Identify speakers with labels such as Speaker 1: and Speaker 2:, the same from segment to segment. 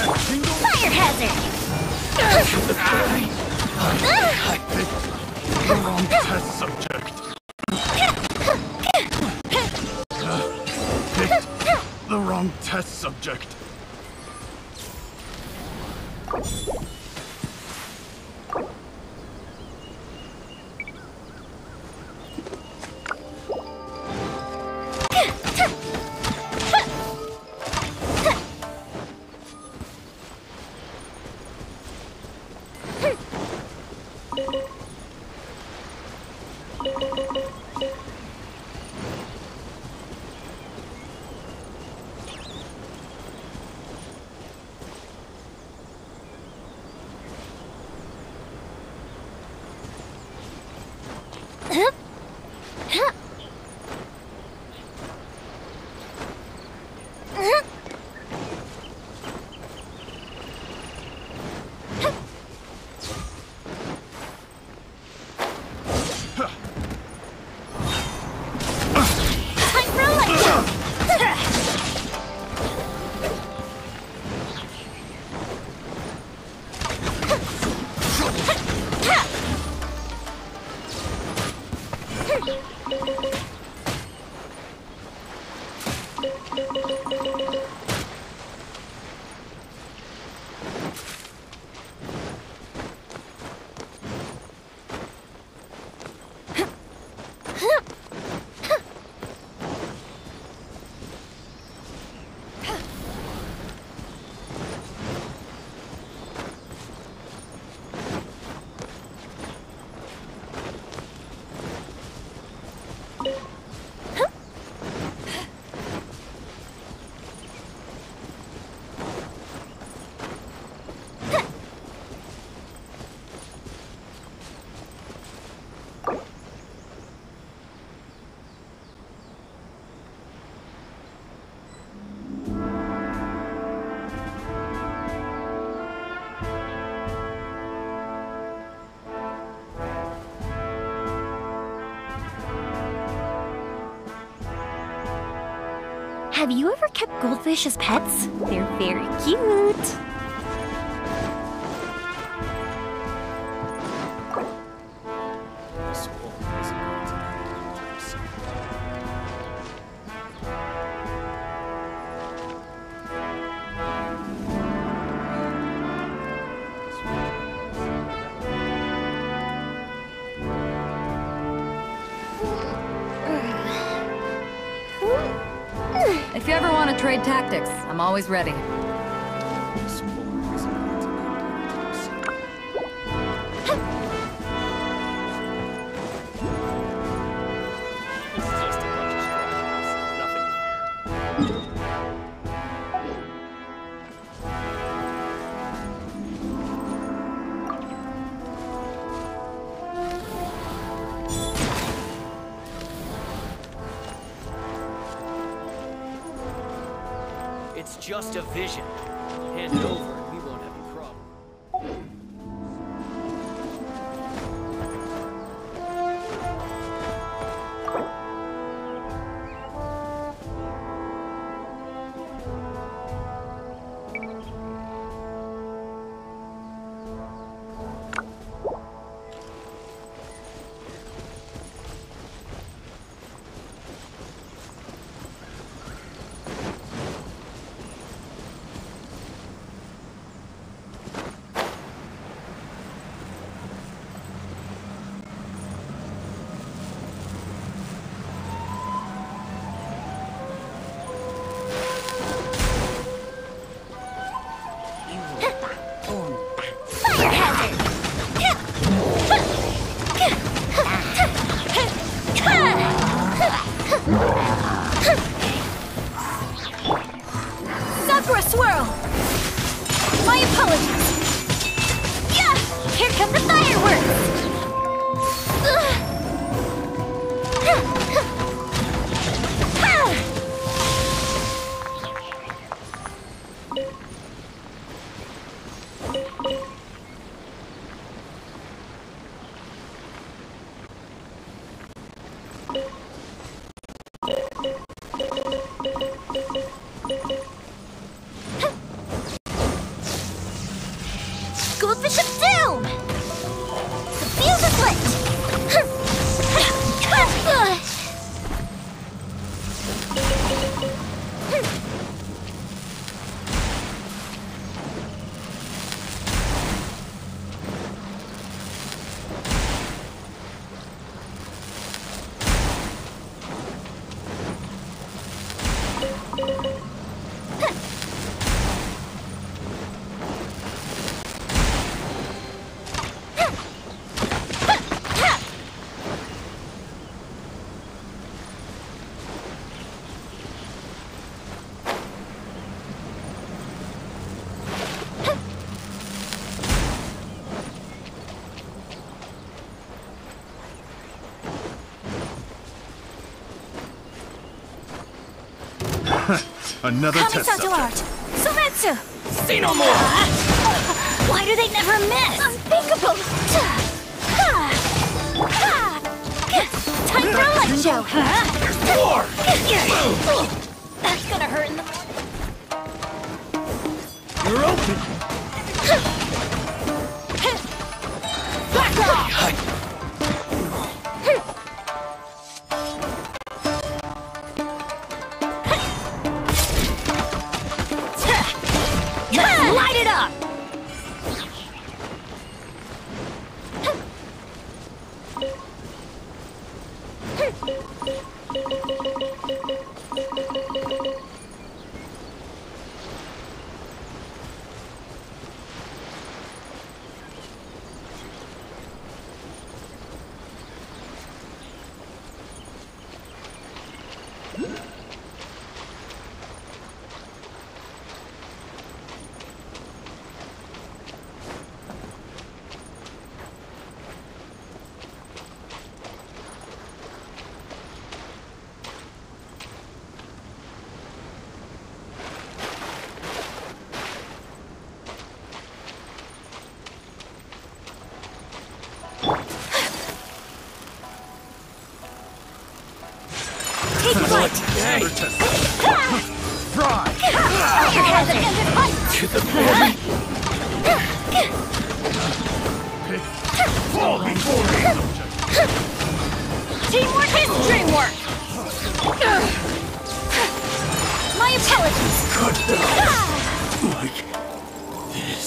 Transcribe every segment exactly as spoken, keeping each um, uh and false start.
Speaker 1: Fire hazard!
Speaker 2: I picked the wrong test subject. Picked the wrong test subject.
Speaker 1: Have you ever kept goldfish as pets? They're very cute.
Speaker 3: If you ever want to trade tactics, I'm always ready.
Speaker 4: It's just a vision. Hand it over and we won't have a problem.
Speaker 1: Goldfish of doom! The fuse is lit!
Speaker 2: Another test
Speaker 1: Kamisato
Speaker 2: subject.
Speaker 1: art! Sometsu!
Speaker 4: Say no more!
Speaker 1: Why do they never miss? Unthinkable! Time for a light show!
Speaker 4: More!
Speaker 1: That's gonna hurt in the morning.
Speaker 4: You're open!
Speaker 1: Back off! Let's light it up! Take flight!
Speaker 2: Another test subject. Fry!
Speaker 1: Your head and end it fight!
Speaker 4: To the belly!
Speaker 2: Fall before me, subject.
Speaker 1: Teamwork is dreamwork! My apologies!
Speaker 4: Cut down! Like this.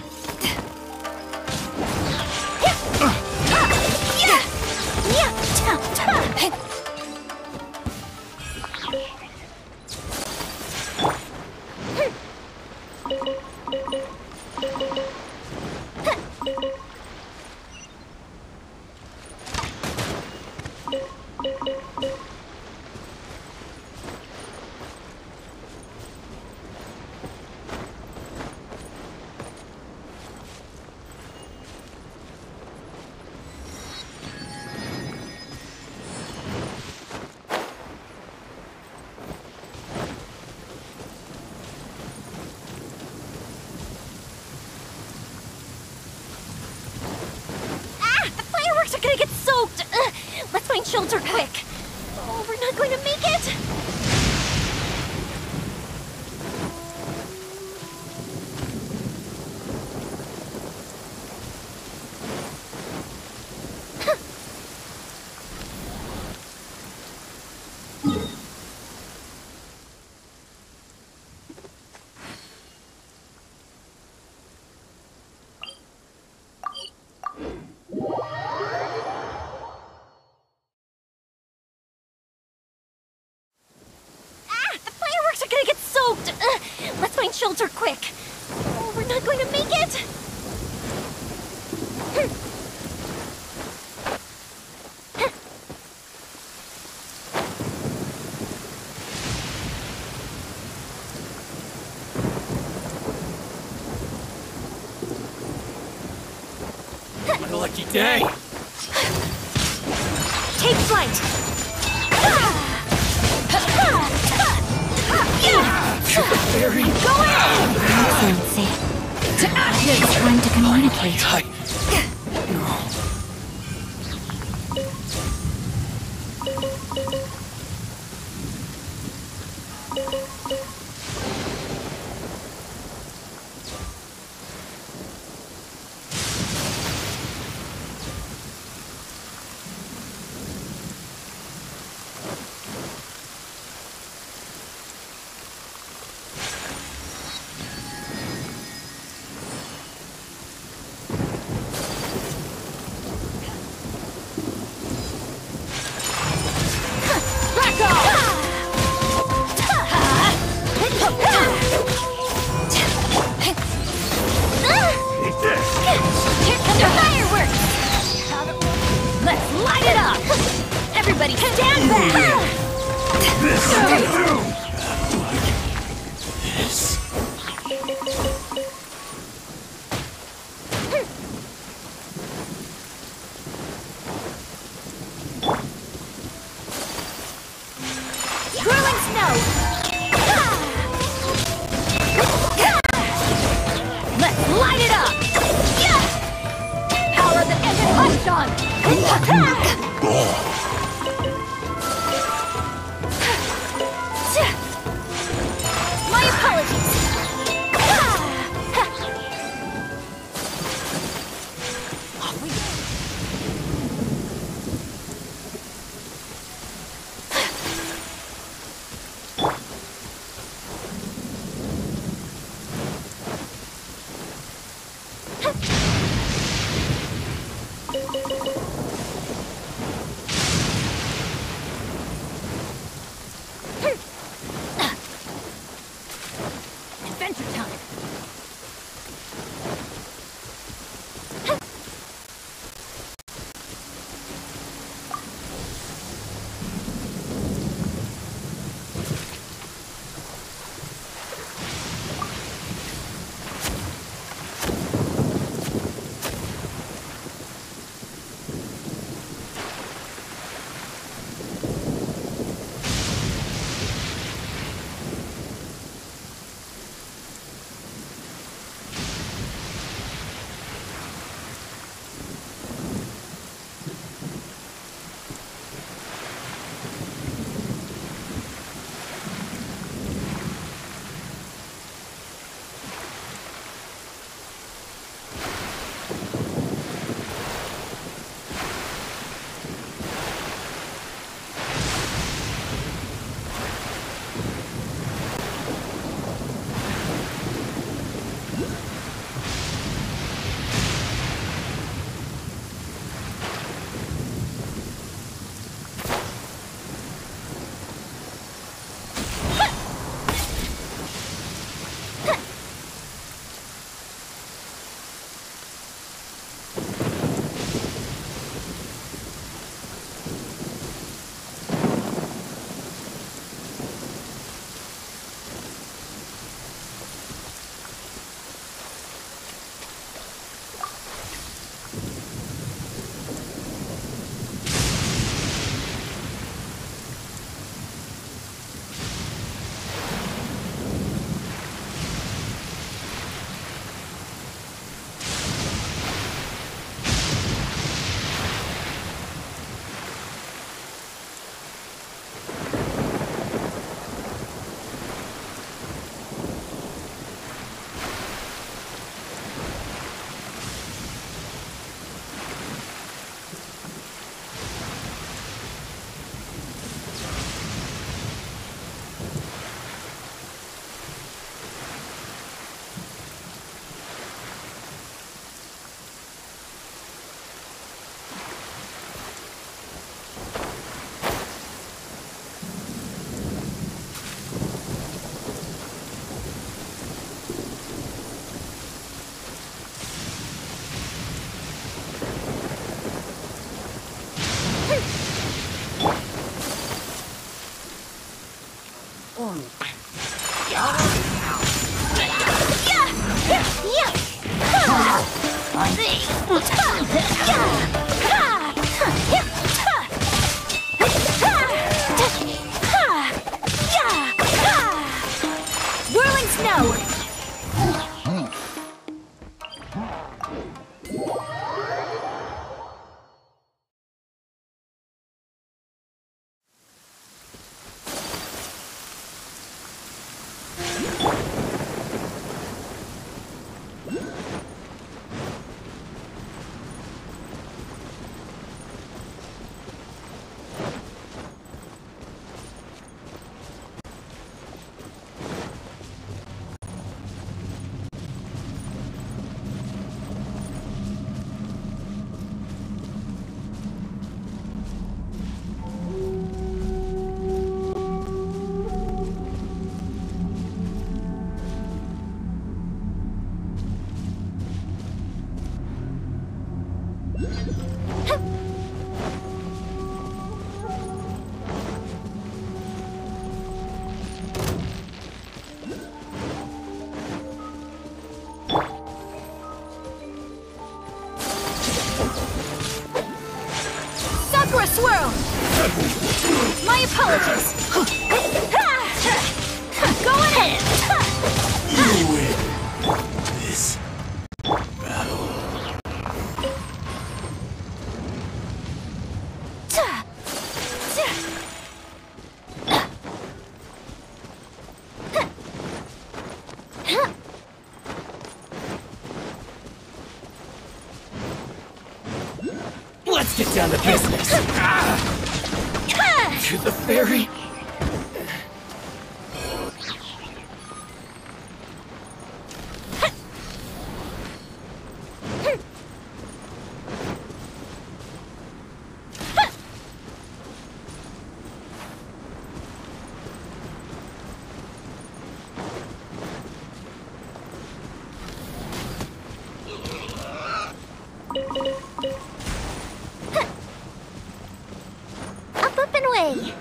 Speaker 1: Fireworks are gonna get soaked! Ugh. Let's find shelter quick! Oh, we're not going to make it! Ugh. Let's find shelter quick! Oh, we're not going to make it!
Speaker 4: What a lucky day!
Speaker 1: Take flight!
Speaker 4: Very
Speaker 1: Go in! Excellency. To action! Trying to communicate.
Speaker 4: tight.
Speaker 1: Swirling snow! Let's light it up! Power the engine lights on! My apologies! Adventure time! for a swirl! My apologies! Going in!
Speaker 2: You win this battle.
Speaker 4: Let's get down to business. To the ferry.
Speaker 1: Up, up, and away!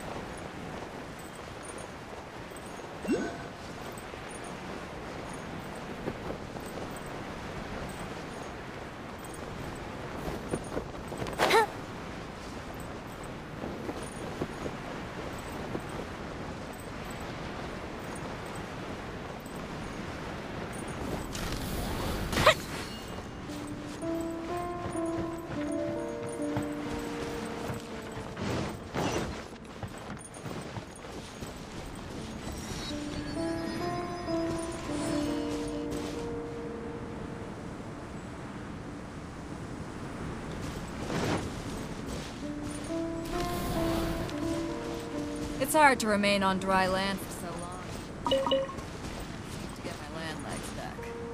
Speaker 3: It's hard to remain on dry land for so long. To get my land legs back.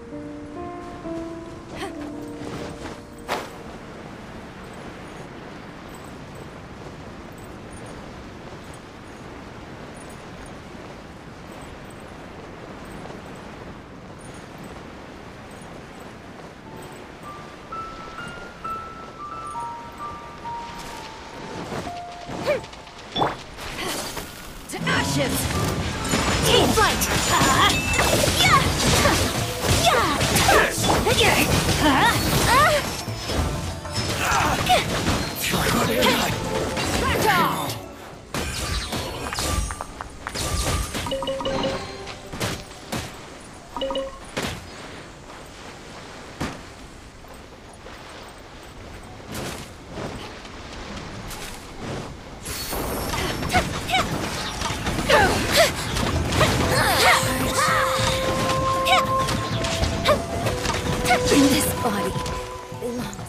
Speaker 1: To ashes! Team fight! Uh, yeah! Yeah! Yeah! Back off! This body belongs.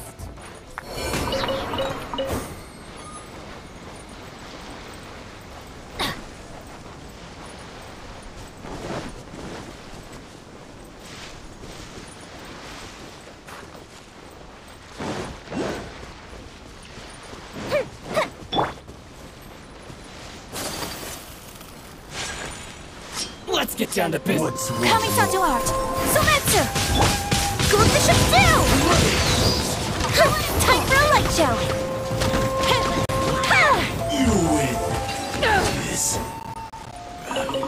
Speaker 4: Let's get down to business.
Speaker 2: What's wrong?
Speaker 1: Kami-san to art! Sometsu! Good bishop down! Time for a light show!
Speaker 2: You win this battle.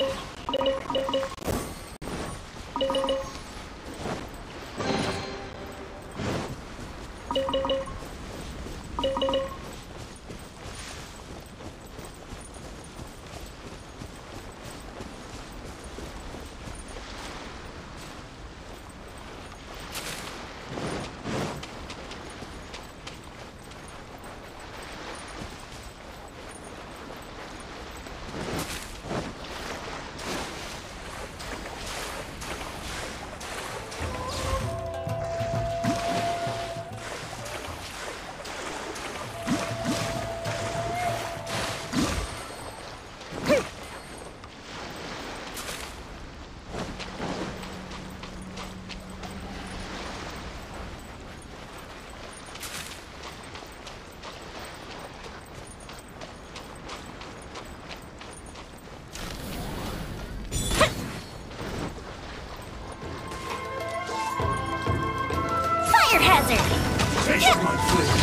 Speaker 1: Fire hazard!
Speaker 2: Taste my flavor.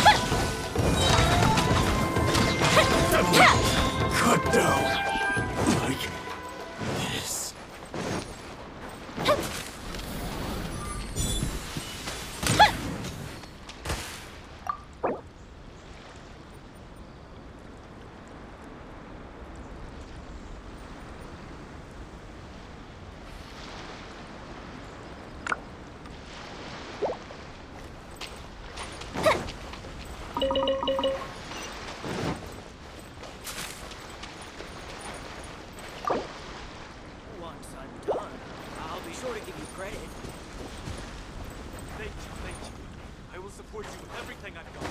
Speaker 2: Cut down like this. everything I've got.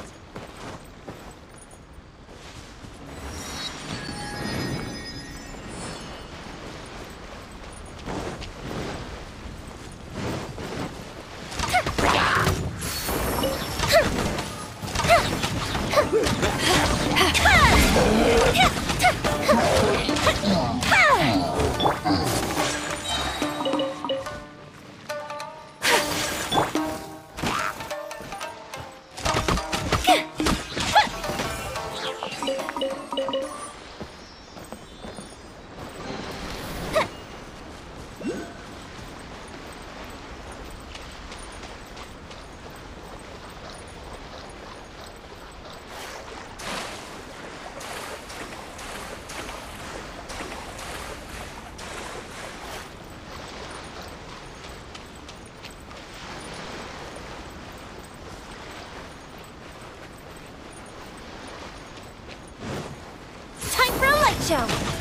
Speaker 1: Show.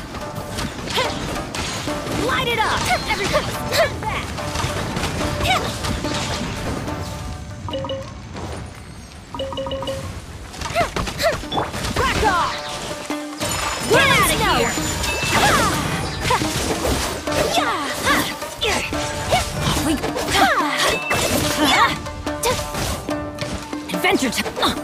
Speaker 1: Light it up! Everybody, stand back! Crack off! Get out of here! Adventure time!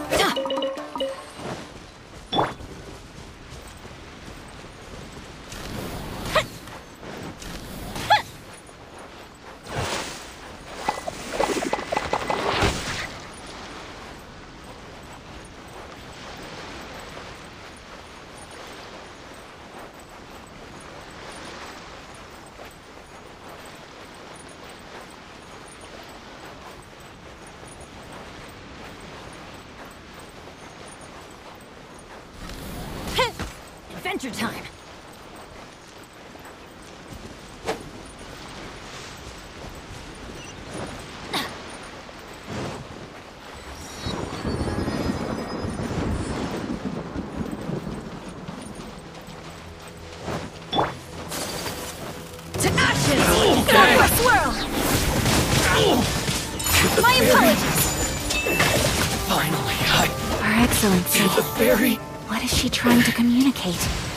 Speaker 1: Adventure time! To action! Southwest swirl! My apologies!
Speaker 2: Finally, I...
Speaker 1: Her Excellency.
Speaker 2: The fairy...
Speaker 1: What is she trying to communicate?